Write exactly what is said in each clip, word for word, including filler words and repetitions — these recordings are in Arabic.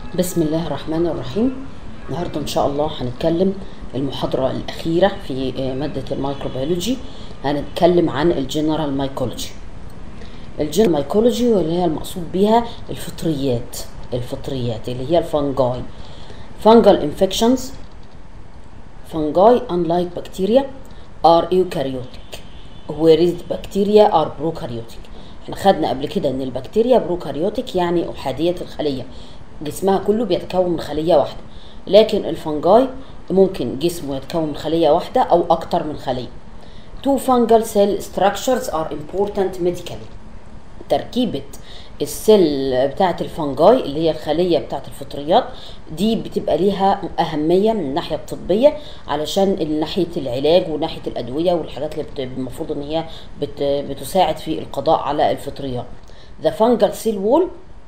بسم الله الرحمن الرحيم. النهارده ان شاء الله هنتكلم المحاضرة الأخيرة في مادة الميكروبيولوجي. هنتكلم عن الجنرال مايكولوجي. الجنرال مايكولوجي واللي هي المقصود بيها الفطريات الفطريات اللي هي الفنجاي. fungal infections. fungi unlike bacteria are eukaryotic whereas bacteria are prokaryotic. احنا خدنا قبل كده ان البكتيريا بروكاريوتيك يعني احادية الخلية، جسمها كله بيتكون من خلية واحدة، لكن الفنجاي ممكن جسمه يتكون من خلية واحدة او اكتر من خلية. Two fungal cell structures are important medically. تركيبة السيل بتاعت الفنجاي اللي هي الخلية بتاعت الفطريات دي بتبقى ليها أهمية من الناحية الطبية علشان ناحية العلاج وناحية الأدوية والحاجات اللي المفروض ان هي بت بتساعد في القضاء على الفطريات. The fungal cell wall،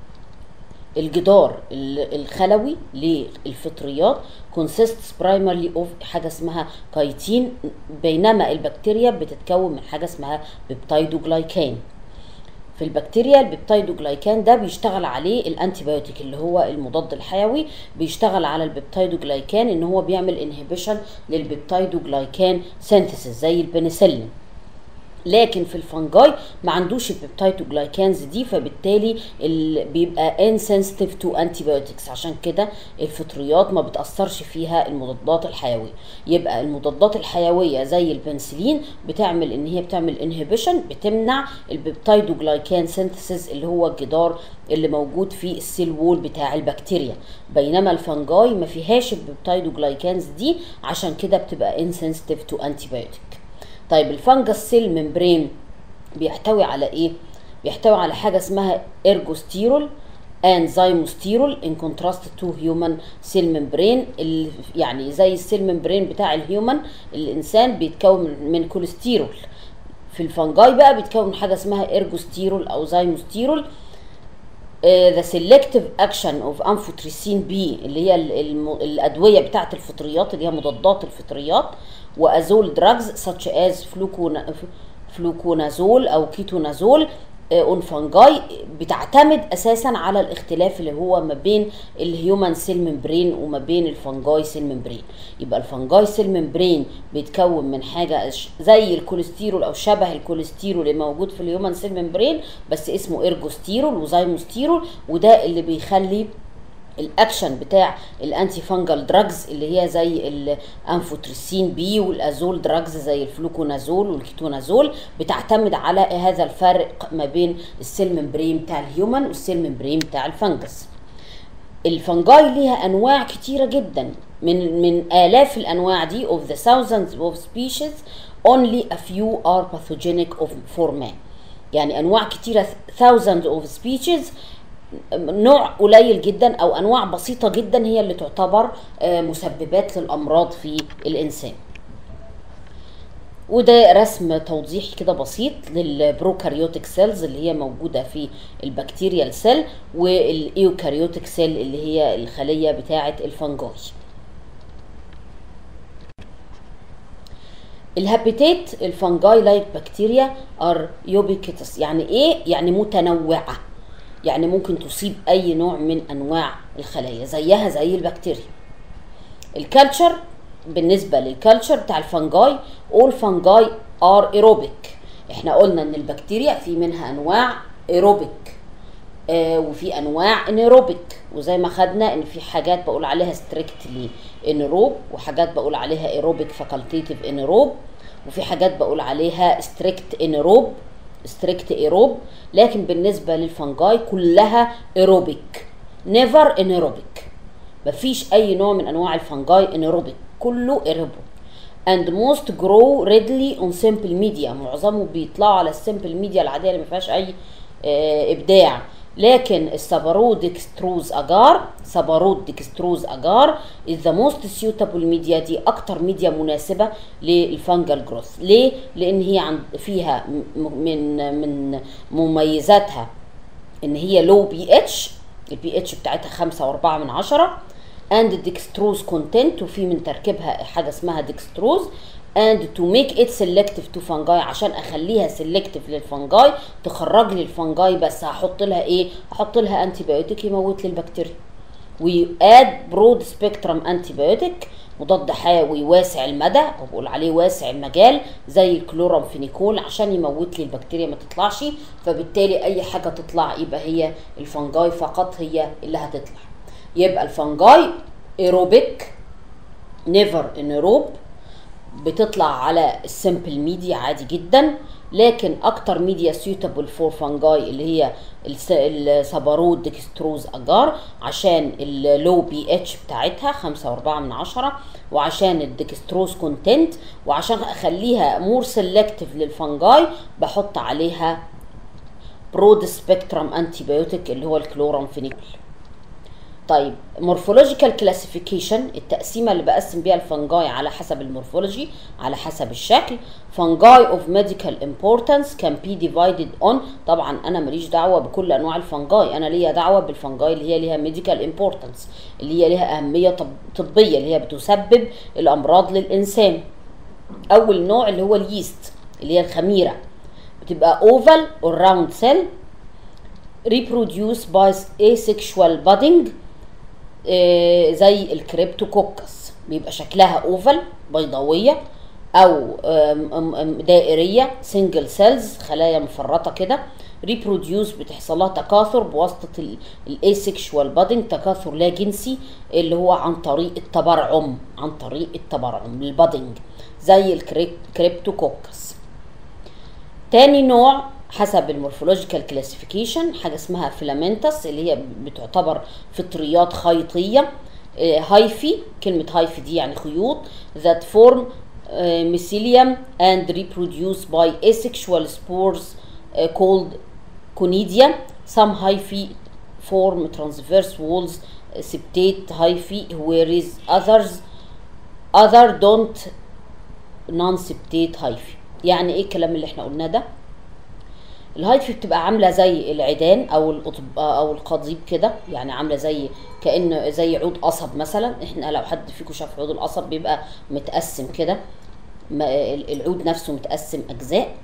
الجدار الخلوي للفطريات consists primarily of حاجة اسمها كايتين، بينما البكتيريا بتتكون من حاجة اسمها بيبتايدوجلايكان. في البكتيريا البيبتايدوجلايكان ده بيشتغل عليه الانتيبيوتيك اللي هو المضاد الحيوي، بيشتغل على البيبتايدوجلايكان ان هو بيعمل انهبيشن للبيبتايدوجلايكان سينثيسيس زي البنسلين. لكن في الفنجاي ما عندوش البيبتايدوجلايكانز دي، فبالتالي بيبقى انسنسيتيف تو انتيبيوتكس، عشان كده الفطريات ما بتاثرش فيها المضادات الحيويه. يبقى المضادات الحيويه زي البنسلين بتعمل ان هي بتعمل انهبيشن، بتمنع البيبتايدوجلايكان سينثيسيس اللي هو الجدار اللي موجود في السيل وول بتاع البكتيريا، بينما الفنجاي ما فيهاش البيبتايدوجلايكانز دي، عشان كده بتبقى انسنسيتيف تو انتيبيوتك. طيب الفنجس سيل ممبرين بيحتوي على ايه؟ بيحتوي على حاجه اسمها ارجوستيرول and zymosterol in contrast to human cell membrane. يعني زي السيل ممبرين بتاع الهيومن الانسان بيتكون من كوليسترول، في الفنجاي بقى بيتكون من حاجه اسمها ارجوستيرول او زايموستيرول. Uh, the selective action of amphotericin B اللي هي الادويه بتاعه الفطريات اللي هي مضادات الفطريات، وازول دراجز such as فلوكونازول او كيتونازول اون فانجاي بتعتمد اساسا على الاختلاف اللي هو ما بين الهيومن سيل ممبرين وما بين الفانجاي سيل ممبرين. يبقى الفانجاي سيل ممبرين بيتكون من حاجه زي الكوليسترول او شبه الكوليسترول اللي موجود في الهيومن سيل ممبرين، بس اسمه ارجوستيرول وزايموستيرول، وده اللي بيخلي الاكشن بتاع الانتي فانجل دراجز اللي هي زي الانفوتريسين بي والازول دراجز زي الفلوكونازول والكيتونازول بتعتمد على هذا الفرق ما بين السيل ممبرين بتاع الهيومن والسيل ممبرين بتاع الفنجس. الفنجاي ليها انواع كتيره جدا، من من الاف الانواع دي of the thousands of species only a few are pathogenic of for man. يعني انواع كتيره thousands of species، نوع قليل جدا او انواع بسيطه جدا هي اللي تعتبر مسببات للامراض في الانسان. وده رسم توضيحي كده بسيط للبروكاريوتيك سيلز اللي هي موجوده في البكتيريال سيل، والايوكاريوتيك سيل اللي هي الخليه بتاعه الفنجاي. الهابيتات الفنجاي لايك بكتيريا ار يوبيكيتس. يعني ايه؟ يعني متنوعه، يعني ممكن تصيب اي نوع من انواع الخلايا زيها زي البكتيريا. الكالتشر، بالنسبه للكالتشر بتاع الفنجاي all fungi are aerobic. احنا قلنا ان البكتيريا في منها انواع aerobic آه وفي انواع انيروبيك، وزي ما خدنا ان في حاجات بقول عليها strictly انيروب وحاجات بقول عليها aerobic facultative انيروب، وفي حاجات بقول عليها strict انيروب ستريكت ايروب. لكن بالنسبه للفنجاي كلها ايروبيك، نيفر انيروبيك. مفيش اي نوع من انواع الفنجاي انيروبيك، كله ايروبيك. and most grow readily on simple media، معظمه بيطلعوا على السمبل ميديا العاديه اللي ما فيهاش اي اه ابداع. لكن السبارود ديكستروز اجار سبارود ديكستروز اجار is the most suitable media، دي اكتر ميديا مناسبه للفنجل جروث. ليه؟ لان هي عند فيها من من مميزاتها ان هي لو بي اتش، البي اتش بتاعتها خمسة واربعة من عشرة، and dextrose content، وفي من تركيبها حاجه اسمها ديكستروز، and to make it selective to fungi، عشان اخليها selective للفنجاي تخرج لي الفنجاي، بس هحط لها ايه؟ هحط لها انتي بايوتيك يموت لي البكتيريا. وياد برود سبيكترم انتيبيوتيك، مضاد حيوي واسع المدى او بقول عليه واسع المجال زي الكلورامفينيكول عشان يموت لي البكتيريا ما تطلعش، فبالتالي اي حاجه تطلع يبقى هي الفنجاي فقط هي اللي هتطلع. يبقى الفنجاي ايروبيك نيفر انيروب، بتطلع على السمبل ميديا عادي جدا، لكن اكتر ميديا سيوتابل فور فانجاي اللي هي السبارود ديكستروز اجار عشان اللو بي اتش بتاعتها خمسة واربعة من عشرة، وعشان الديكستروز كونتنت، وعشان اخليها مور سيلكتيف للفانجاي بحط عليها برود سبيكترم انتيبيوتيك اللي هو الكلورامفينيكول. طيب مورفولوجيكال كلاسيفيكيشن، التقسيمه اللي بقسم بيها الفنجاي على حسب المورفولوجي على حسب الشكل. فنجاي اوف ميديكال امبورتانس كان بي ديفايدد اون، طبعا انا ماليش دعوه بكل انواع الفنجاي، انا ليا دعوه بالفنجاي اللي هي ليها ميديكال امبورتانس، اللي هي ليها اهميه طبيه، اللي هي بتسبب الامراض للانسان. اول نوع اللي هو اليست اللي هي الخميره، بتبقى اوفال اور راوند سيل reproduce by asexual budding، آه زي الكريبتوكوكس، بيبقى شكلها اوفال بيضاويه او دائريه سنجل سيلز خلايا مفرطه كده. reproduce بتحصل لها تكاثر بواسطه الاسexual budding، تكاثر لا جنسي اللي هو عن طريق التبرعم، عن طريق التبرعم البادنج زي الكريبتوكوكس. تاني نوع حسب المورفولوجيكال كلاسيفيكيشن حاجه اسمها فيلامنتس اللي هي بتعتبر فطريات خيطيه، هايفي، كلمه هايفي دي يعني خيوط، that form mycelium and reproduce by asexual spores called conidia. Some hyphae form transverse walls septate hyphae whereas others other don't non-septate hyphae. يعني ايه الكلام اللي احنا قلناه ده؟ الهايفي بتبقى عامله زي العيدان او القطب او القضيب كده، يعني عامله زي كأن زي عود قصب مثلا. احنا لو حد فيكم شاف عود القصب بيبقى متقسم كده، العود نفسه متقسم اجزاء.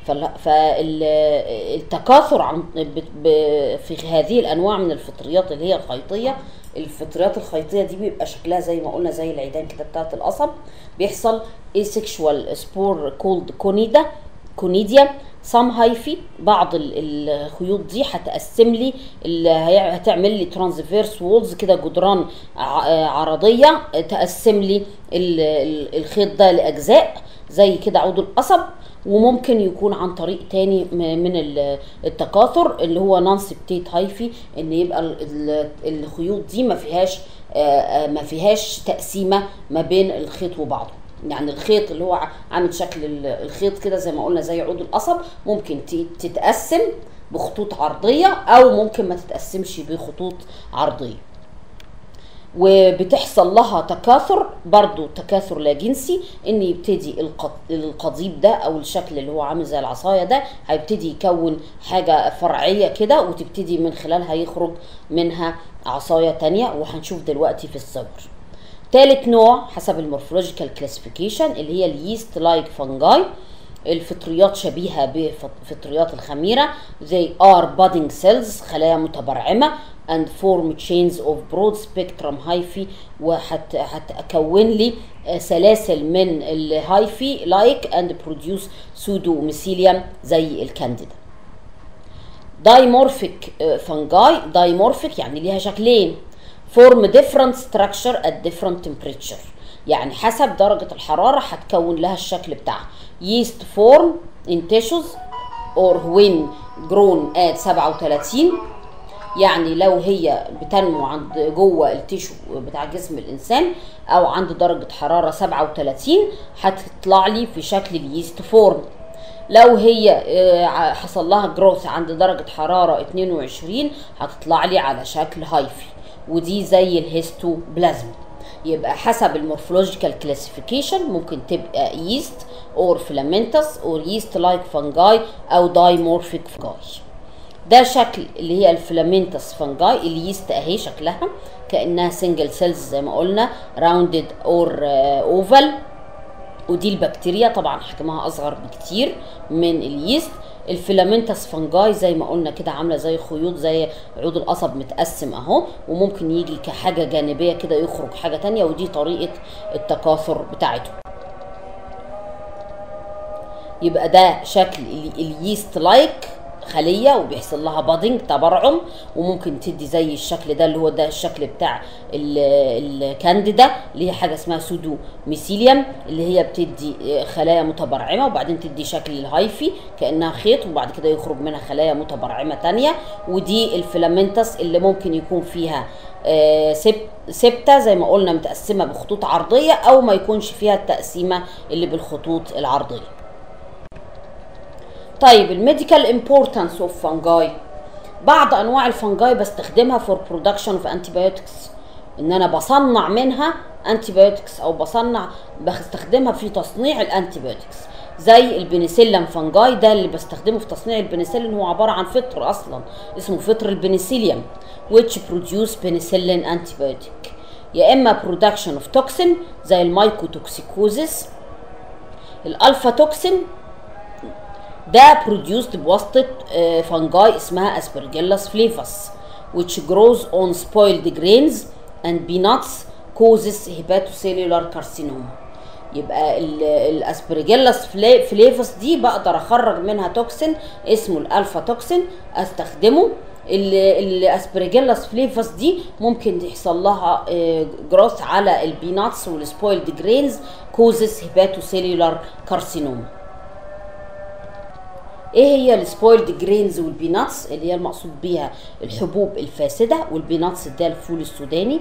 فالتكاثر عن في هذه الانواع من الفطريات اللي هي الخيطيه، الفطريات الخيطيه دي بيبقى شكلها زي ما قلنا زي العيدان كده بتاعت القصب. بيحصل asexual spore called conidia كونيديا. سام هايفي، بعض الخيوط دي هتقسم لي، هتعمل لي ترانسفيرس وولز كده، جدران عرضيه تقسم لي الخيط ده لاجزاء زي كده عود القصب. وممكن يكون عن طريق تاني من التكاثر اللي هو نون سبتيت هايفي، ان يبقى الخيوط دي ما فيهاش ما فيهاش تقسيمه ما بين الخيط وبعضه. يعني الخيط اللي هو عامل شكل الخيط كده زي ما قلنا زي عود القصب ممكن تتقسم بخطوط عرضيه او ممكن ما تتقسمش بخطوط عرضيه. وبتحصل لها تكاثر برضو، تكاثر لا جنسي، ان يبتدي القضيب ده او الشكل اللي هو عامل زي العصايه ده هيبتدي يكون حاجه فرعيه كده، وتبتدي من خلالها يخرج منها عصايه تانية، وهنشوف دلوقتي في الصور. ثالث نوع حسب المورفولوجيكال كلاسيفيكيشن اللي هي اليست لايك فانجاي، الفطريات شبيهه بفطريات الخميره. they are budding cells خلايا متبرعمه and form chains of broad spectrum hyphae، وهتكون لي سلاسل من الهايفي like and produce pseudo mycelium زي الكانديدا. dimorphic fungi، dimorphic يعني ليها شكلين، form different structure at different temperature، يعني حسب درجة الحرارة هتكون لها الشكل بتاعها. yeast form in tissues or when grown at سبعة وثلاثين، يعني لو هي بتنمو عند جوه التيشو بتاع جسم الانسان او عند درجة حرارة سبعة وثلاثين هتطلع لي في شكل اليست فورم. لو هي حصل لها جروث عند درجة حرارة اتنين وعشرين هتطلع لي على شكل هايفي، ودي زي الهيستوبلازم. يبقى حسب المورفولوجيكال كلاسيفيكيشن ممكن تبقى ييست اور فيلامنتس اور ييست لايك فانجاي او دايمورفيك فانجاي. ده شكل اللي هي الفيلامنتس فانجاي. اليست اهي شكلها كانها سنجل سيلز زي ما قلنا، راوندد اور اوفال. ودي البكتيريا طبعا حجمها اصغر بكتير من اليست. الفيلامنتس فانجاي زي ما قلنا كده عامله زي خيوط، زي عود القصب متقسم اهو، وممكن يجي كحاجه جانبيه كده يخرج حاجه تانية، ودي طريقه التكاثر بتاعته. يبقى ده شكل اليست لايك خليه وبيحصل لها بادنج تبرعم، وممكن تدي زي الشكل ده اللي هو ده الشكل بتاع الكانديدا اللي هي حاجه اسمها سودو ميسيليوم، اللي هي بتدي خلايا متبرعمه وبعدين تدي شكل الهايفي كانها خيط، وبعد كده يخرج منها خلايا متبرعمه تانية. ودي الفيلامنتس اللي ممكن يكون فيها سبتة زي ما قلنا متقسمه بخطوط عرضيه، او ما يكونش فيها التقسيمه اللي بالخطوط العرضيه. طيب الميديكال امبورتانس اوف فانجاي، بعض انواع الفانجاي بستخدمها فور برودكشن اوف انتيبيوتكس، ان انا بصنع منها انتيبيوتكس او بصنع بستخدمها في تصنيع الانتيبيوتكس، زي البنسلين فانجاي ده اللي بستخدمه في تصنيع البنسلين، هو عباره عن فطر اصلا اسمه فطر البنسليوم which produce penicillin antibiotic. يا اما production of toxin زي المايكوتوكسيكوزيس. الالفا توكسين ده produced بواسطة فانجاي اسمها اسبرجيلاس فليفاس which grows on spoiled grains and peanuts causes hepatocellular carcinoma. يبقى الاسبرجيلاس فليفاس دي بقدر اخرج منها توكسين اسمه الالفا توكسين استخدمه. الاسبرجيلاس فليفاس دي ممكن يحصل لها جروث على البيناتس والسبويلد جرينز كوزز هيباتوسيلولار كارسينوما. ايه هي السبويلد جرينز والبيناتس؟ اللي هي المقصود بيها الحبوب الفاسده، والبيناتس ده الفول السوداني.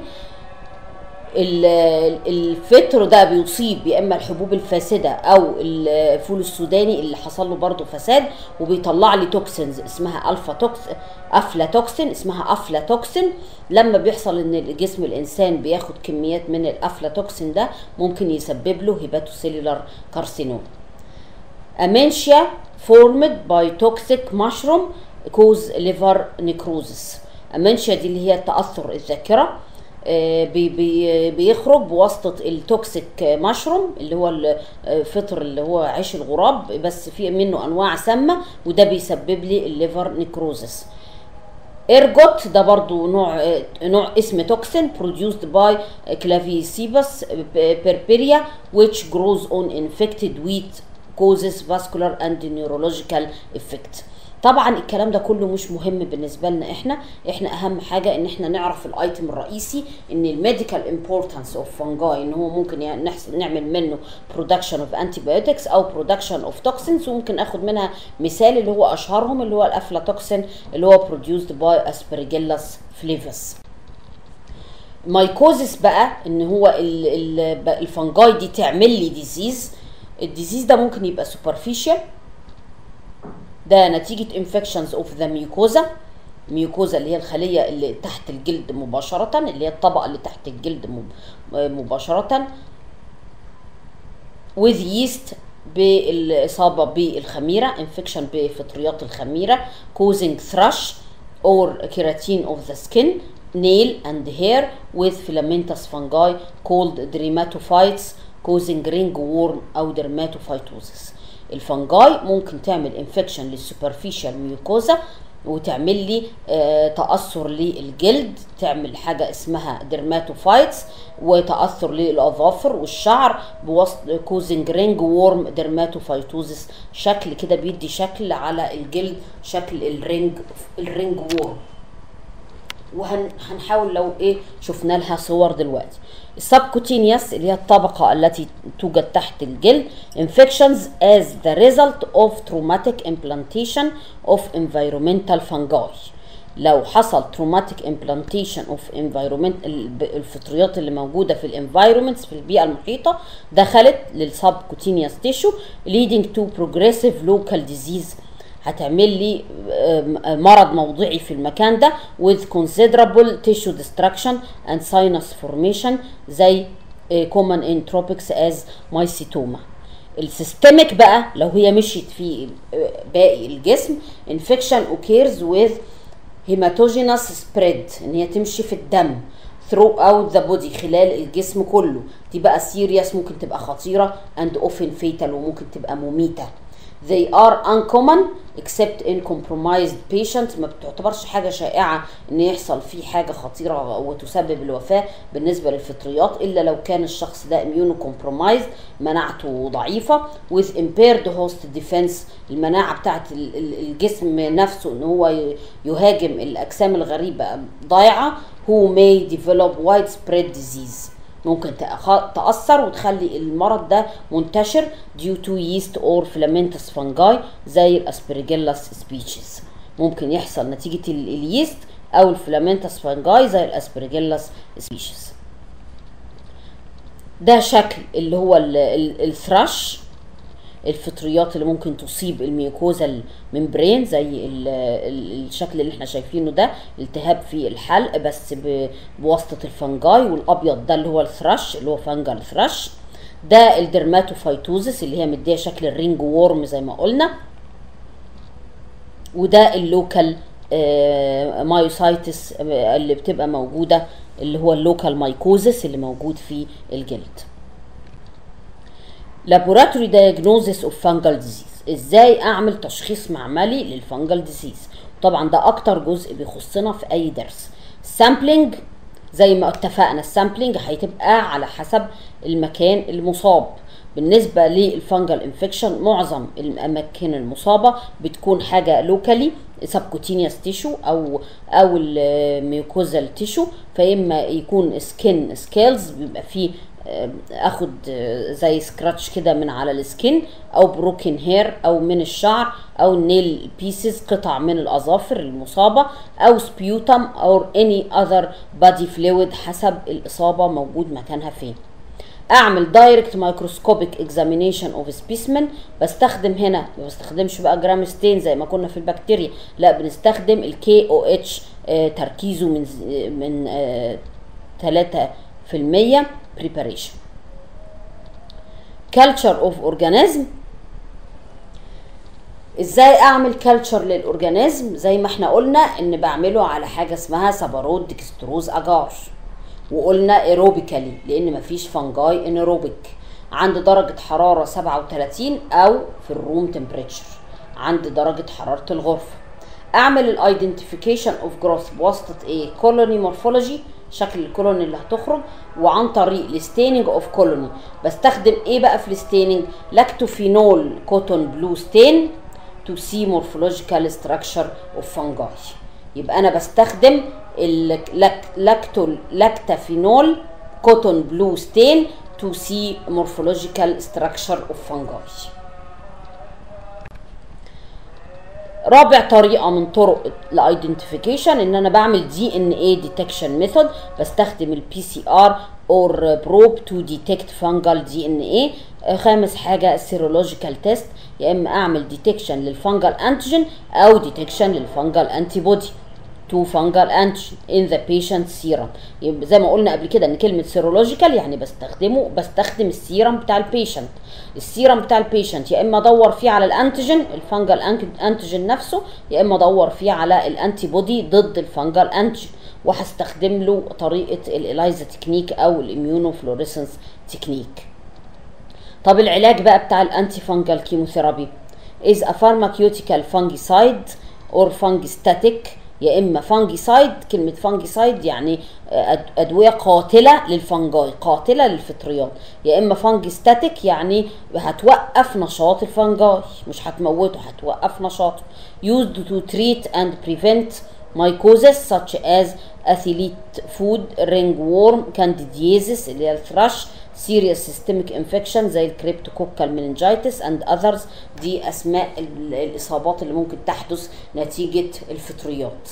الفطر ده بيصيب يا اما الحبوب الفاسده او الفول السوداني اللي حصل له برضه فساد، وبيطلع لي توكسينز اسمها الفا توكس افلاتوكسين اسمها افلاتوكسين. لما بيحصل ان جسم الانسان بياخد كميات من الافلاتوكسين ده ممكن يسبب له هيباتوسيلولار كارسينوم. امنشيا formed by toxic mushroom cause liver necrosis. امنشيا دي اللي هي تاثر الذاكره، بي بي بيخرج بواسطه التوكسيك مشروم اللي هو الفطر اللي هو عيش الغراب، بس في منه انواع سامه وده بيسبب لي الليفر نيكروزس. ايرجوت ده برضو نوع نوع اسم توكسين produced by Clavicebus purpurea which grows on infected wheat causes vascular and neurological effect. طبعا الكلام ده كله مش مهم بالنسبه لنا، احنا احنا اهم حاجه ان احنا نعرف الايتم الرئيسي ان الميديكال امبورتانس اوف فانجاي ان هو ممكن يعني نعمل منه برودكشن اوف انتيبيوتكس او برودكشن اوف توكسينز، وممكن اخد منها مثال اللي هو اشهرهم اللي هو الافلاتوكسين اللي هو produced by aspergillus flavus. مايكوزيس بقى ان هو الفانجاي دي تعمل لي ديزيز. الديزيز ده ممكن يبقى سوبرفيشال، ده نتيجة infections of the mucosa. mucosa اللي هي الخلية اللي تحت الجلد مباشرة، اللي هي الطبقة اللي تحت الجلد مباشرة، with yeast بالإصابة بالخميرة، infection بفطريات الخميرة causing thrush or keratin of the skin, nail and hair with filamentous fungi called dermatophytes causing ringworm أو dermatophytosis. الفنجاي ممكن تعمل انفكشن للسوبرفيشال ميوكوزا وتعمل لي آه تاثر للجلد، تعمل حاجه اسمها ديرماتوفايتس وتاثر للاظافر والشعر بواسطه كوزنج رينج وورم ديرماتوفايتوزس. شكل كده بيدي شكل على الجلد شكل الرينج الرينج وورم، وهنحاول لو ايه شفنا لها صور دلوقتي. السبكوتينيوس اللي هي الطبقة التي توجد تحت الجلد infections as the result of traumatic implantation of environmental fungi. لو حصل traumatic implantation of environment الفطريات اللي موجودة في الانفايرومنتس في البيئة المحيطة دخلت للسبكوتينيوس tissue leading to progressive local disease، هتعمل لي مرض موضعي في المكان ده with considerable tissue destruction and sinus formation زي common in tropics as mycetoma. السيستميك بقى لو هي مشيت في باقي الجسم infection occurs with hematogenous spread، ان هي تمشي في الدم throughout the body خلال الجسم كله، دي بقى serious ممكن تبقى خطيرة and often fatal وممكن تبقى مميتة. they are uncommon except in compromised patients. ما بتعتبرش حاجة شائعة ان يحصل فيه حاجة خطيرة وتسبب الوفاة بالنسبة للفطريات الا لو كان الشخص ده immunocompromised، مناعته ضعيفة، with impaired host defense، المناعة بتاعت الجسم نفسه ان هو يهاجم الاجسام الغريبة ضايعة، who may develop widespread disease، ممكن تأثر وتخلي المرض ده منتشر due to yeast or filamentous fungi زي الاسبرجيلاس species. ممكن يحصل نتيجة اليست او الفيلامنتس فانجاي زي الاسبرجيلاس species. ده شكل اللي هو الثرش، الفطريات اللي ممكن تصيب الميوكوزا الممبرين زي الشكل اللي احنا شايفينه ده، التهاب في الحلق بس بواسطة الفنجاي، والابيض ده اللي هو الثرش اللي هو فانجل ثرش. ده الدرماتوفايتوزس اللي هي مديه شكل الرينج وورم زي ما قلنا. وده اللوكال مايوسايتس اللي بتبقى موجودة اللي هو اللوكال مايكوزس اللي موجود في الجلد. Laboratory diagnosis of fungal disease، ازاي اعمل تشخيص معملي للفنجل ديزيز؟ طبعا ده اكتر جزء بيخصنا في اي درس. sampling زي ما اتفقنا، السامبلينج هتبقى على حسب المكان المصاب. بالنسبة للفنجل انفكشن معظم الاماكن المصابة بتكون حاجة لوكالي سبكوتينيوس تيشو او او الميوكوزال تيشو، فاما يكون سكين سكيلز بيبقى فيه اخد زي سكراتش كده من على السكين، او بروكن هير او من الشعر، او نيل بيسز قطع من الاظافر المصابه، او سبيوتم او اني اذر بادي فلويد حسب الاصابه موجود مكانها فين. اعمل دايركت مايكروسكوبيك اكزامينيشن اوف سبيسمن، بستخدم هنا ما بستخدمش بقى جرام ستين زي ما كنا في البكتيريا، لا بنستخدم الكي او اتش تركيزه من من ثلاثة في المية preparation. culture of organism، ازاي اعمل culture للاورجانيزم؟ زي ما احنا قلنا ان بعمله على حاجه اسمها سبارود ديكستروز اجار، وقلنا ايروبيكالي لان مفيش فانجاي انيروبيك، عند درجه حراره سبعة وثلاثين او في الروم تمبريتشر عند درجه حراره الغرفه. اعمل الايدنتيفيكيشن اوف جروث بواسطه ايه؟ كولوني مورفولوجي، شكل الكولوني اللي هتخرج، وعن طريق الستيننج اوف كولوني. بستخدم ايه بقى في الستيننج؟ لاكتوفينول كوتون بلو ستين تو سي مورفولوجيكال ستراكشر اوف فانجاي. يبقى انا بستخدم اللاكتو لاكتافينول كوتون بلو ستين تو سي مورفولوجيكال ستراكشر اوف فانجاي. رابع طريقه من طرق الايدنتيفيكيشن ان انا بعمل دي ان اي ديتكشن ميثود، بستخدم البي سي ار اور بروب تو ديتكت فانجل دي ان اي. خامس حاجه السيرولوجيكال تيست، يا اما اعمل ديتكشن للفانجل انتيجين او ديتكشن للفانجل انتي بودي تو فانجل انتيجين ان ذا بيشنت سيرم. يبقى زي ما قلنا قبل كده ان كلمه سيرولوجيكال يعني بستخدمه بستخدم السيرم بتاع البيشنت. السيرم بتاع البيشنت يا اما ادور فيه على الانتيجين الفانجل انتيجين نفسه، يا اما ادور فيه على الانتي بودي ضد الفانجل انتيجين، وهستخدم له طريقه الاليزا تكنيك او الاميونو فلوريسنس تكنيك. طب العلاج بقى بتاع الانتي فانجل كيموثيرابي is a pharmaceutical fungicide or fungistatic، يا اما فانجيسايد، كلمه فانجيسايد يعني ادويه قاتله للفنجاي قاتله للفطريات، يا اما فانجيستاتيك يعني هتوقف نشاط الفنجاي مش هتموته هتوقف نشاطه. used to treat and prevent mycosis such as athlete food ringworm candidiasis اللي هي الثرش serious systemic infection زي الكريبتوكوكال meningitis and others. دي اسماء الاصابات اللي ممكن تحدث نتيجه الفطريات.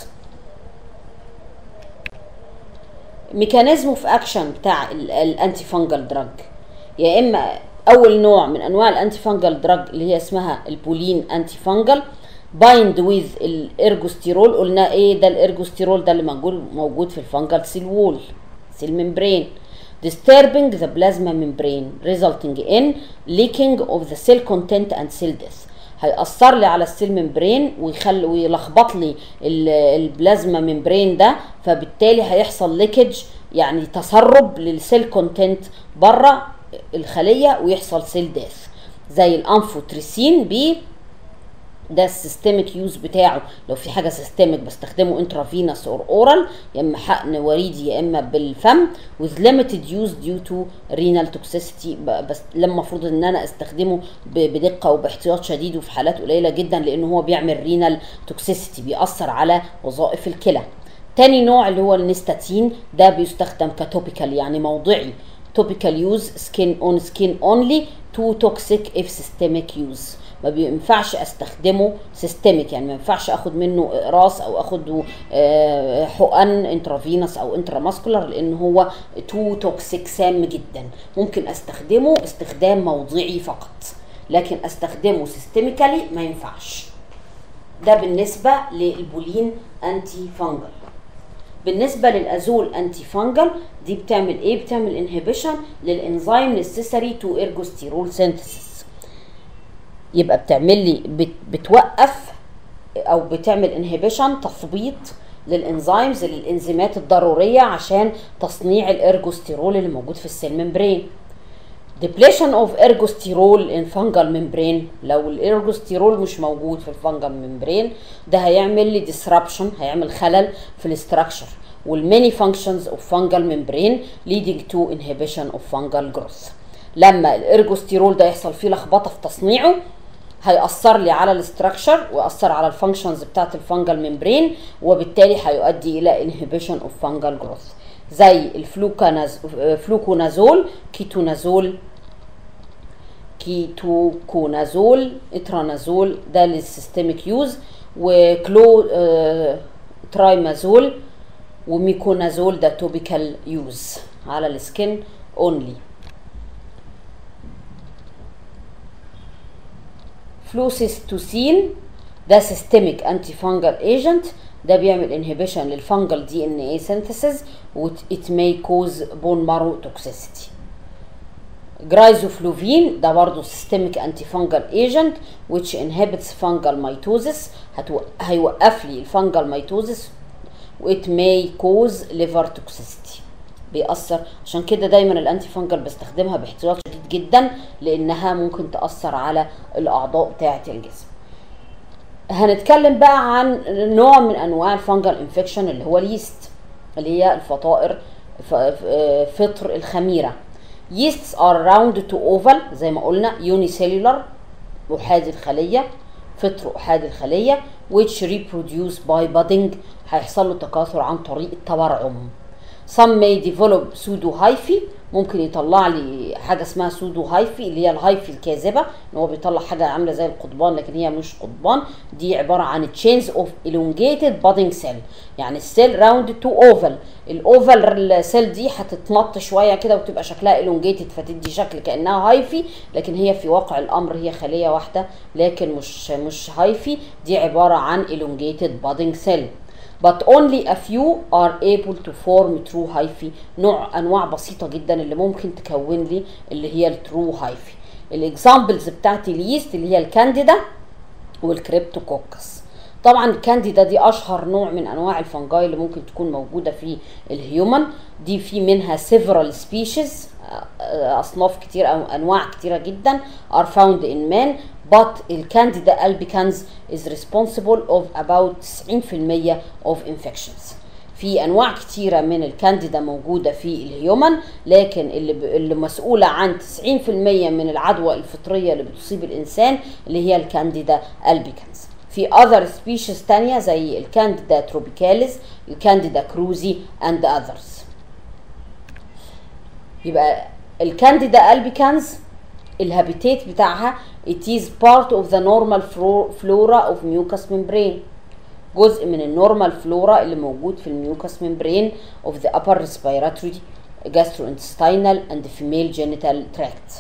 ميكانيزم اوف اكشن بتاع الانتي فانجل دراج، يا اما اول نوع من انواع الانتي فانجل دراج اللي هي اسمها البولين انتي فانجل بايند ويز الارجوستيرول. قلنا ايه ده الارجوستيرول؟ ده اللي موجود موجود في الفانجل سيل وول سيل ممبرين disturbing the plasma membrane resulting in leaking of the cell content and cell death. هيأثر لي على السيل ممبرين ويخلي ويلخبط لي البلازما ممبرين ده، فبالتالي هيحصل ليكج يعني تسرب للسيل كونتنت بره الخليه ويحصل سيل ديث زي الانفوتريسين بي ده السيستميك يوز بتاعه. لو في حاجه سيستميك بستخدمه انترافينوس اور اورال، يا اما حقن وريدي يا اما بالفم. with limited use due to renal toxicity، بس لما المفروض ان انا استخدمه بدقه وباحتياط شديد وفي حالات قليله جدا، لان هو بيعمل رينال توكسيسيتي، بيأثر على وظائف الكلى. تاني نوع اللي هو النستاتين، ده بيستخدم كتوبيكال يعني موضعي. topical use skin on skin only too toxic if systemic use. ما بينفعش استخدمه سيستميك، يعني ما ينفعش اخد منه اقراص او اخده حقن انترافينوس او انتراماسكولار، لان هو تو توكسيك سام جدا. ممكن استخدمه استخدام موضعي فقط، لكن استخدمه سيستميكالي ما ينفعش. ده بالنسبه للبولين انتي فانجل. بالنسبه للازول انتي فانجل، دي بتعمل ايه؟ بتعمل انهبيشن للانزيم نيسيسري تو ارجوستيرول سينثيسيس. يبقى بتعمل لي بت بتوقف او بتعمل انهبيشن تثبيط للانزيمز للانزيمات الضروريه عشان تصنيع الارجوستيرول اللي موجود في السيل ممبرين. depletion of ergosterol in fungal membrane، لو الارجوستيرول مش موجود في الفانجل ممبرين ده هيعمل لي disruption، هيعمل خلل في الاستراكشر والماني functions of fungal membrane leading to inhibition of fungal growth. لما الارجوستيرول ده يحصل فيه لخبطه في تصنيعه هيأثر لي على الاستراكشر ويأثر على الفانكشنز بتاعت الفانجل ممبرين، وبالتالي هيؤدي الى انهبيشن اوف فانجل جروث، زي الفلوكونازول، كيتونازول، كيتوكونازول، اترانازول، ده للسيستميك يوز، وكلو اه ترايمازول وميكونازول ده توبيكال يوز على السكين اونلي. فلوسيستوسين ده سيستميك انتي فانجل ايجنت، ده بيعمل انهبيشن للفانجل دي ان اي سينثيسيس و it may cause bone marrow toxicity. جرايزوفلوفين ده برضه سيستميك انتي فانجل ايجنت which inhibits fungal mitosis، هيوقف لي الفانجل ميتوزس و it may cause liver toxicity، بيأثر. عشان كده دايما الانتي فانجل بستخدمها باحتياط شديد جدا، لانها ممكن تأثر على الاعضاء بتاعة الجسم. هنتكلم بقى عن نوع من انواع الفانجل انفكشن اللي هو اليست، اللي هي الفطائر فطر الخميرة. yeasts are round to oval زي ما قلنا، unicellular احادي الخلية، فطر احادي الخلية which reproduce by budding، هيحصل له تكاثر عن طريق التبرعم. some may develop pseudo hyphae، ممكن يطلع لي حاجه اسمها سودو هايفي اللي هي الهايفي الكاذبه، ان هو بيطلع حاجه عامله زي القضبان لكن هي مش قضبان. دي عباره عن تشينز اوف elongated budding cell، يعني السيل راوند تو اوفال، الاوفال سيل دي هتتمط شويه كده وتبقى شكلها elongated فتدي شكل كانها هايفي، لكن هي في واقع الامر هي خليه واحده لكن مش مش هايفي. دي عباره عن elongated budding cell. but only a few are able to form true hyphae، نوع انواع بسيطه جدا اللي ممكن تكون لي اللي هي الترو هايفي. الاكزامبلز بتاعت اليست اللي هي الكانديدا والكريبتوكوكس. طبعا الكانديدا دي اشهر نوع من انواع الفنجاي اللي ممكن تكون موجوده في الهيومن، دي في منها several species، اصناف كتير او انواع كتيره جدا are found in man، but الكانديدا albicans is responsible of about تسعين في المية of infections. في انواع كتيره من الكانديدا موجوده في الهيومن، لكن اللي اللي مسؤوله عن تسعين في المية من العدوى الفطريه اللي بتصيب الانسان اللي هي الكانديدا albicans. في other species تانية زي الكانديدا تروبيكاليز، الكانديدا كروزي and others. يبقى الكانديدا albicans الهابيتات بتاعها it is part of the normal flora of mucous membrane، جزء من النورمال فلورا اللي موجود في الميوكس ممبرين of the upper respiratory gastrointestinal and female genital tract.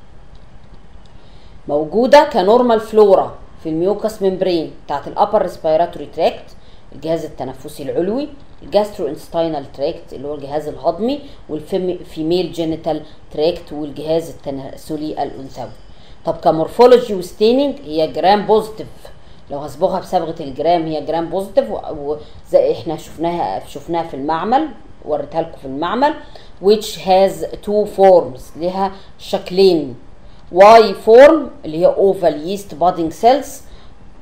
موجودة كنورمال فلورا في الميوكس ممبرين بتاعت الابر respiratory tract، الجهاز التنفسي العلوي، الجاستروانتستينال تراكت اللي هو الجهاز الهضمي، والفيميل جينيتال تراكت والجهاز التناسلي الانثوي. طب كمورفولوجي وستيننج هي جرام بوزيتيف، لو هصبغها بصبغه الجرام هي جرام بوزيتيف، وزي احنا شفناها شفناها في المعمل، وريتها لكم في المعمل، which has two forms، لها شكلين. Y form اللي هي oval yeast budding cells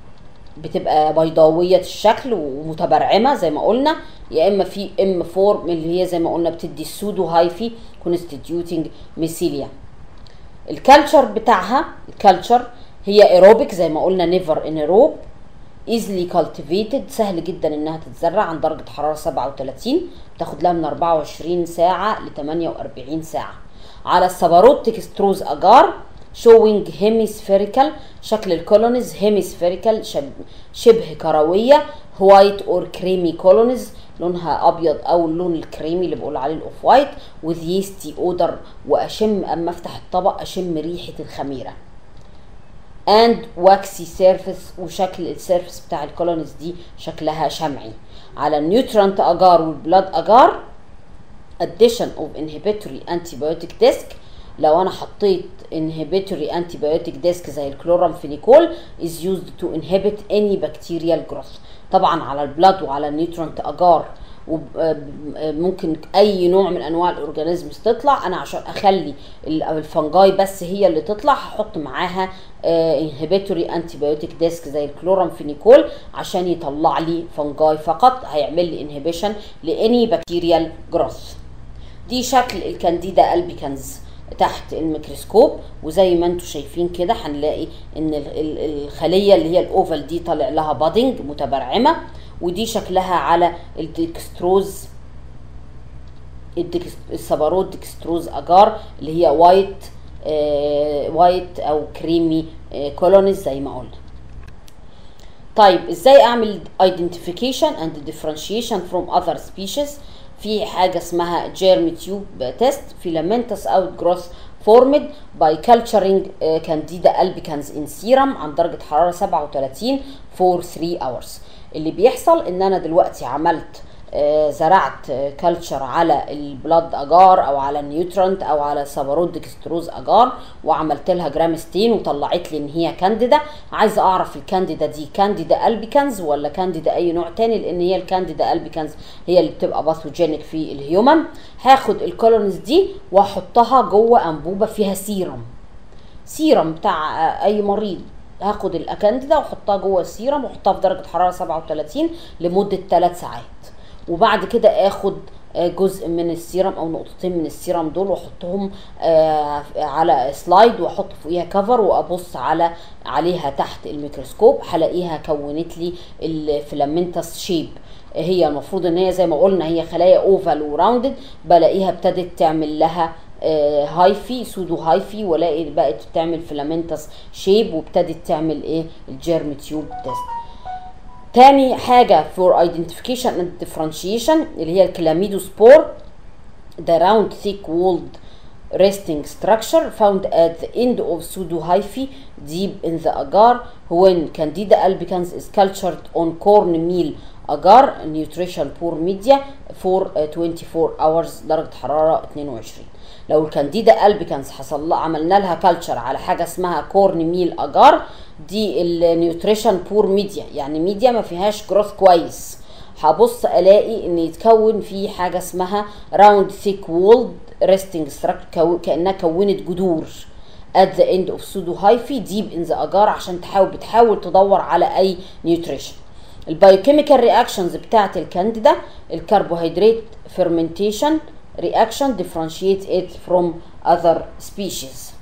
بتبقى بيضاويه الشكل ومتبرعمه زي ما قلنا، يا اما في ام فورم اللي هي زي ما قلنا بتدي السودو هايفي كونستيتيوتنج ميسيليا. الكالتشر بتاعها، الكالتشر هي ايروبيك زي ما قلنا، نيفر انيروب، easily cultivated، سهل جدا انها تتزرع عن درجه حراره سبعة وتلاتين، بتاخد لها من أربعة وعشرين ساعه ل تمانية وأربعين ساعه. على الصباروت تكستروز اجار showing hemispherical، شكل الكولونيز hemispherical شبه كرويه، white or creamy colonies لونها ابيض او اللون الكريمي اللي بقول عليه الاوف وايت، with yeasty odor، واشم اما افتح الطبق اشم ريحه الخميره. and waxy surface، وشكل السيرفس بتاع الكولونيز دي شكلها شمعي. على النيوترانت اجار والبلاد اجار addition of inhibitory antibiotic disk، لو انا حطيت inhibitory antibiotic disk زي الكلورامفينيكول is used to inhibit any bacterial growth. طبعا على البلاد وعلى النيوترانت اجار ممكن اي نوع من انواع الاورجانيزمز تطلع، انا عشان اخلي الفنجاي بس هي اللي تطلع هحط معاها انهبيتوري انتيبيوتيك ديسك زي الكلورامفينيكول عشان يطلع لي فنجاي فقط، هيعمل لي انهبيشن لاني بكتيريال جروث. دي شكل الكانديدا البيكانز تحت الميكروسكوب، وزي ما انتم شايفين كده هنلاقي ان الخليه اللي هي الاوفال دي طالع لها بادنج متبرعمه، ودي شكلها على الديكستروز الصباروت ديكستروز اجار اللي هي وايت آه وايت او كريمي آه كولونيز زي ما قلنا. طيب ازاي اعمل identification and differentiation from other species؟ في حاجه اسمها germ tube test filamentous outgrowth formed by culturing uh, candida albicans in serum عن درجه حراره سبعة وتلاتين for three hours. اللي بيحصل ان انا دلوقتي عملت آه زرعت كلتشر على البلاد اجار او على النيوترانت او على صباروت ديكستروز اجار وعملت لها جرامستين وطلعت لي ان هي كانديدا. عايزه اعرف الكانديدا دي كانديدا البيكانز ولا كانديدا اي نوع تاني، لان هي الكانديدا البيكانز هي اللي بتبقى باثوجينيك في الهيومن. هاخد الكولونيز دي واحطها جوه انبوبه فيها سيرم، سيرم بتاع اي مريض، هاخد الكانديدا واحطها جوه السيرم واحطها في درجه حراره سبعة وتلاتين لمده ثلاث ساعات، وبعد كده اخد جزء من السيرم او نقطتين من السيرم دول واحطهم على سلايد واحط فوقيها كفر وابص على عليها تحت الميكروسكوب، هلاقيها كونت لي الفيلامنتس شيب. هي المفروض ان هي زي ما قلنا هي خلايا اوفال وراوندد، بلاقيها ابتدت تعمل لها هايفي سودو هايفي، ولاقي بقت بتعمل فيلامنتس شيب وابتدت تعمل ايه الجيرم تيوب تيست. تاني حاجه for identification and differentiation اللي هي الكلاميدوسبور، the round thick walled resting structure found at the end of pseudohyphae deep in the agar when Candida albicans is cultured on cornmeal agar nutrition poor media for twenty-four hours درجه حراره اتنين وعشرين. لو الكانديدا البيكانز حصل لها عملنا لها كلتشر على حاجه اسمها كورن ميل اجار، دي النيوتريشن بور ميديا يعني ميديا ما فيهاش جروث كويس، هبص الاقي ان يتكون في حاجه اسمها راوند ثيك وولد ريستنج ستراكشر كانها كونت جذور at the end of pseudohyphae deep in the agar عشان تحاول بتحاول تدور على اي نيوتريشن. البايوكيميكال رياكشنز بتاعت الكانديدا، الكربوهيدرات فيرمنتيشن reaction differentiate it from other species.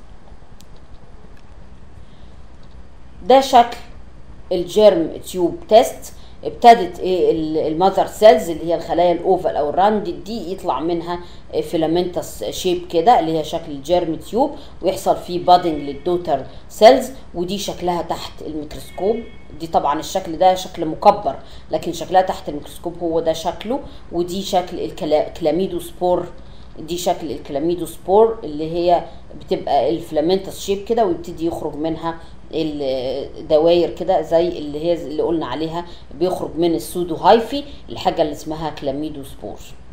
ده شكل الجيرم تيوب تيست. ابتدت ايه المذر سيلز اللي هي الخلايا الاوفال او الراند دي يطلع منها فيلامنتس شيب كده اللي هي شكل الجيرم تيوب، ويحصل فيه بادنج للدوتر سيلز، ودي شكلها تحت الميكروسكوب. دي طبعا الشكل ده شكل مكبر لكن شكلها تحت الميكروسكوب هو ده شكله. ودي شكل الكلاميدوسبور، دي شكل الكلاميدوسبور اللي هي بتبقى الفيلامنتس شيب كده ويبتدي يخرج منها الدوائر كده زي اللي هي اللي قلنا عليها بيخرج من السودو هايفي الحاجه اللي اسمها كلاميدوسبور.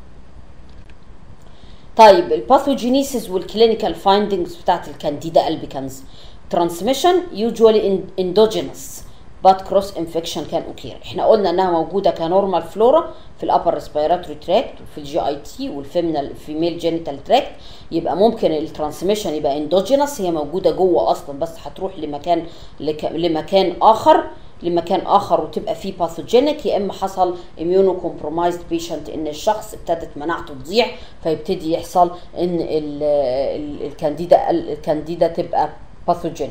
طيب الباثوجينيسيس والكلينيكال فايندنجز بتاعت الكانديدا البيكانز. ترانسميشن يوجوالي اندوجينس but cross infection can occur. احنا قلنا انها موجوده كنورمال فلورا في الابر ريسبيراتوري تراكت وفي الجي اي تي والفيمينال فيميل جينيتال تراكت، يبقى ممكن الترانسميشن يبقى اندوجينس، هي موجوده جوه اصلا بس هتروح لمكان لك لمكان اخر لمكان اخر وتبقى فيه باثوجينيك، يا اما حصل اميونو كومبرومايزد بيشنت ان الشخص ابتدت مناعته تضيع فيبتدي يحصل ان الكانديدا الكانديدا تبقى باثوجينيك.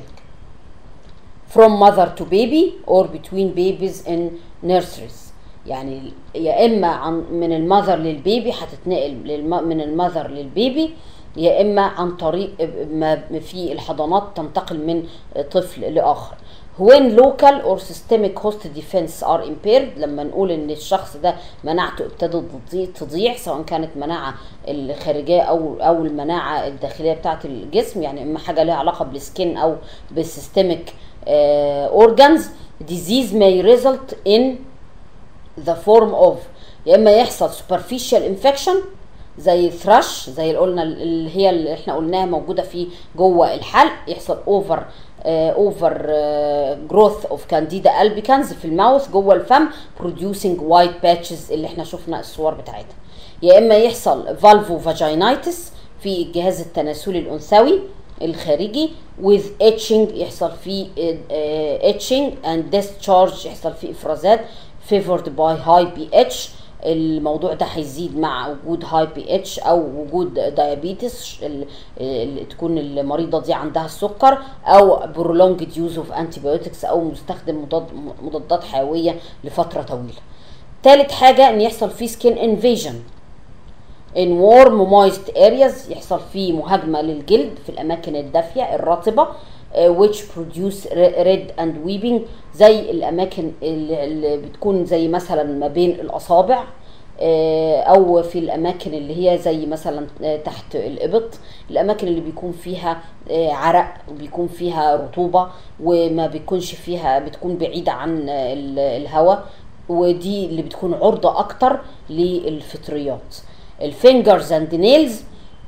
from mother to baby or between babies in nurseries، يعني يا اما عن من المذر للبيبي هتتنقل من المذر للبيبي، يا اما عن طريق ما في الحضانات تنتقل من طفل لاخر. when local or systemic host defense are impaired، لما نقول ان الشخص ده مناعته ابتدت تضيع سواء كانت مناعه الخارجيه او او المناعه الداخليه بتاعه الجسم، يعني اما حاجه لها علاقه بالسكين او بالسيستميك organs، disease may result in the form of، يا اما يحصل superficial infection زي ثرش زي اللي قلنا اللي هي اللي احنا قلناها موجوده في جوه الحلق، يحصل اوفر اوفر جروث اوف كانديدا البيكانز في الماوث جوه الفم producing white patches اللي احنا شفنا الصور بتاعتها، يا اما يحصل فالفو فاجينايتس في الجهاز التناسلي الانثوي الخارجي with itching، يحصل فيه uh, itching and discharge، يحصل فيه افرازات favored by high pH. الموضوع ده هيزيد مع وجود هاي بي اتش او وجود دايابيتس، تكون المريضه دي عندها السكر، او prolonged use of antibiotics او مستخدم مضاد مضادات حيويه لفتره طويله. ثالث حاجه ان يحصل فيه skin invasion in warm moist areas، يحصل فيه مهاجمه للجلد في الاماكن الدافيه الرطبه which produce red and weeping، زي الاماكن اللي بتكون زي مثلا ما بين الاصابع او في الاماكن اللي هي زي مثلا تحت الابط، الاماكن اللي بيكون فيها عرق وبيكون فيها رطوبه وما بيكونش فيها، بتكون بعيده عن الهواء، ودي اللي بتكون عرضه اكتر للفطريات. الفينجرز اند نيلز،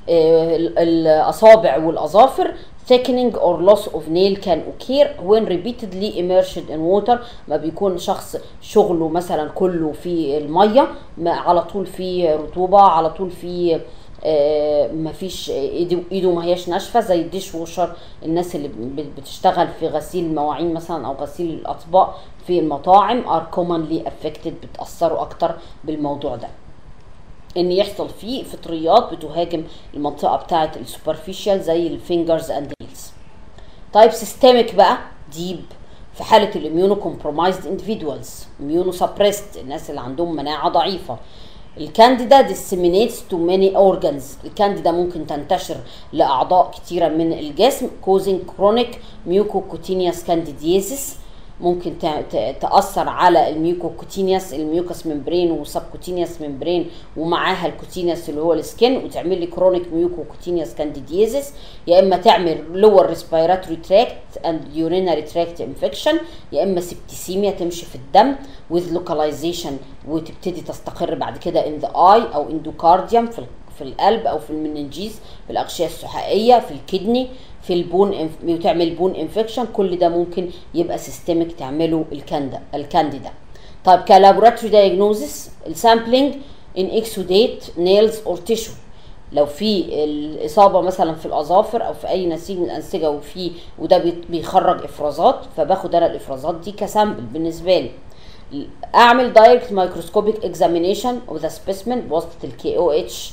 الاصابع والاظافر thickening or loss of nail can occur when repeatedly immersed in water، ما بيكون شخص شغله مثلا كله في الميه، على طول في رطوبه، على طول في آه ما فيش ايده, إيده ما هياش ناشفه زي الديش ووشر، الناس اللي بتشتغل في غسيل المواعين مثلا او غسيل الاطباق في المطاعم are commonly affected، بتاثروا اكتر بالموضوع ده، ان يحصل فيه فطريات بتهاجم المنطقه بتاعه السوبرفيشال زي الفينجرز اند نيلز. طيب سيستميك بقى ديب، في حاله الاميونو كومبرومايزد اندفيدوالز، اميونو سبريست، الناس اللي عندهم مناعه ضعيفه. الكانديدا disseminates to many organs، الكانديدا ممكن تنتشر لاعضاء كتيره من الجسم causing chronic mucocutaneous candidiasis، ممكن تأثر على الميوكوكوتينياس، الميوكس ممبرين وسبكوتينياس ممبرين ومعاها الكوتينياس اللي هو السكين، وتعمل لي كرونيك ميوكوكوتينياس كانديديزيس، يا اما تعمل لور ريسبيراتوري تراكت اند يوريناري تراكت انفكشن، يا اما سبتيسيميا تمشي في الدم with لوكاليزيشن وتبتدي تستقر بعد كده in the eye او اندوكارديوم في في القلب او في المننجيز في الاغشيه السحائيه في الكدني في البون وتعمل بون انفكشن، كل ده ممكن يبقى سيستميك تعمله الكاندا الكانديدا. طيب كلابوراتوري دايجنوزيس، السامبلينج ان اكسوديت نيلز اور تيشو، لو في الاصابه مثلا في الاظافر او في اي نسيج من الانسجه وفي وده بيخرج افرازات، فباخد انا الافرازات دي كسامبل بالنسبه لي. اعمل دايركت مايكروسكوبيك اكزامينيشن اوف ذا سبيسمن بواسطه الكي او اتش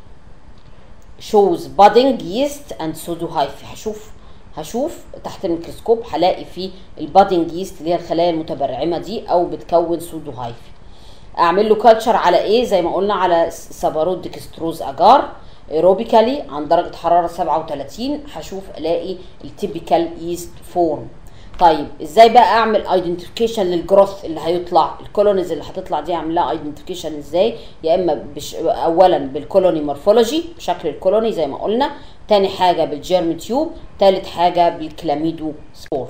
shows budding yeast and pseudohyphae، هشوف هشوف تحت الميكروسكوب هلاقي فيه البادنج ييست اللي هي الخلايا المتبرعمه دي او بتكون سودوهايفي. اعمل له كلتشر على ايه؟ زي ما قلنا على سباروت ديكستروز اجار ايروبيكالي عند درجه حراره سبعة وتلاتين، هشوف الاقي التيبيكال ييست فورم. طيب ازاي بقى اعمل ايدنتيفيكيشن للجروث اللي هيطلع، الكولونيز اللي هتطلع دي اعمل لها ايدنتيفيكيشن ازاي؟ يا اما بش... اولا بالكولوني مورفولوجي بشكل الكولوني زي ما قلنا، تاني حاجه بالجيرم تيوب، تالت حاجه بالكلاميدو سبور.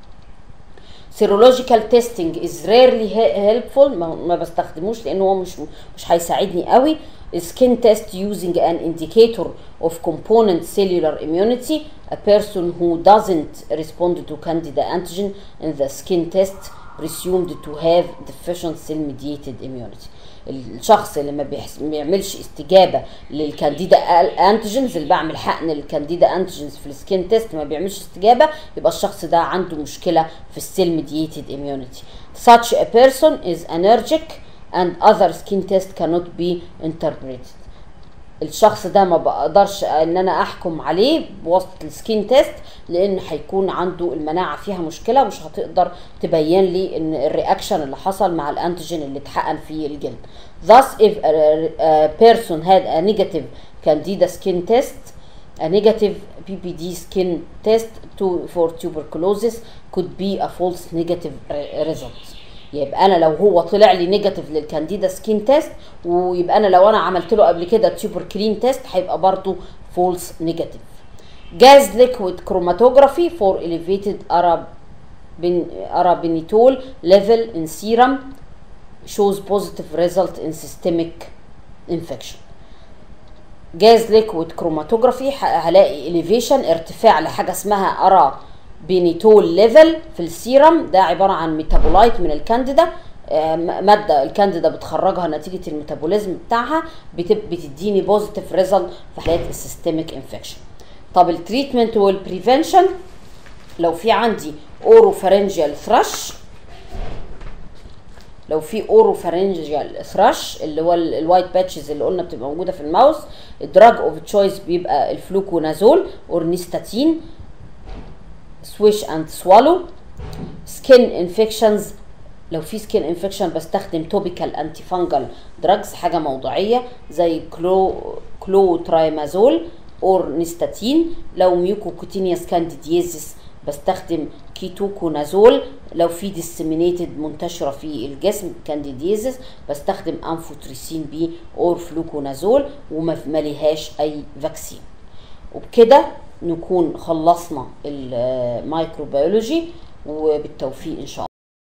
سيرولوجيكال تيستنج از ريرلي هيلبفول، ما بستخدموش لان هو مش مش هيساعدني قوي. skin test using an indicator of component cellular immunity, a person who doesn't respond to candida antigen in the skin test presumed to have deficient cell mediated immunity. الشخص اللي ما بيعملش استجابه للكانديدا انتيجنز، اللي بعمل حقن الكانديدا انتيجنز في السكين تيست ما بيعملش استجابه، يبقى الشخص ده عنده مشكله في السيل ميدييتد اميونيتي. such a person is allergic and other skin test cannot be interpreted. الشخص ده ما بقدرش ان انا احكم عليه بواسطه السكين تيست، لان هيكون عنده المناعه فيها مشكله، مش هتقدر تبين لي ان الرياكشن اللي حصل مع الانتيجين اللي اتحقن في الجلد. Thus if a person had a negative candida skin test, a negative بي بي دي skin test to for tuberculosis could be a false negative result. يبقى انا لو هو طلع لي نيجاتيف للكانديدا سكين تيست، ويبقى انا لو انا عملت له قبل كده تيوبركلين تيست هيبقى برضو فولس نيجاتيف. جاز ليكويد كروماتوجرافي فور elevated arabinitol level in serum shows positive result in systemic infection. جاز ليكويد كروماتوجرافي هلاقي elevation ارتفاع لحاجه اسمها ارا بينيتول ليفل في السيرم، ده عباره عن ميتابولايت من الكانديدا، ماده الكانديدا بتخرجها نتيجه الميتابوليزم بتاعها، بتديني بوزيتيف ريزلت في حالات السيستميك انفكشن. طب التريتمنت والبريفنشن، لو في عندي اوروفارنجيال ثرش، لو في اوروفارنجيال ثرش اللي هو الوايت باتشز اللي قلنا بتبقى موجوده في الماوس، الدراج اوف تشويس بيبقى الفلوكونازول اور نيستاتين swish and swallow. skin infections، لو في skin infection بستخدم topical antifungal drugs حاجة موضعية زي كلو كلوترايمازول or نيستاتين. لو ميوكوكوتينيوس كانديديزيس بستخدم كيتوكونازول. لو في disseminated منتشرة في الجسم كانديديزيس بستخدم امفوتريسين بي or فلوكونازول وما ليهاش اي فاكسين. وبكده نكون خلصنا الميكروبيولوجي، وبالتوفيق ان شاء الله.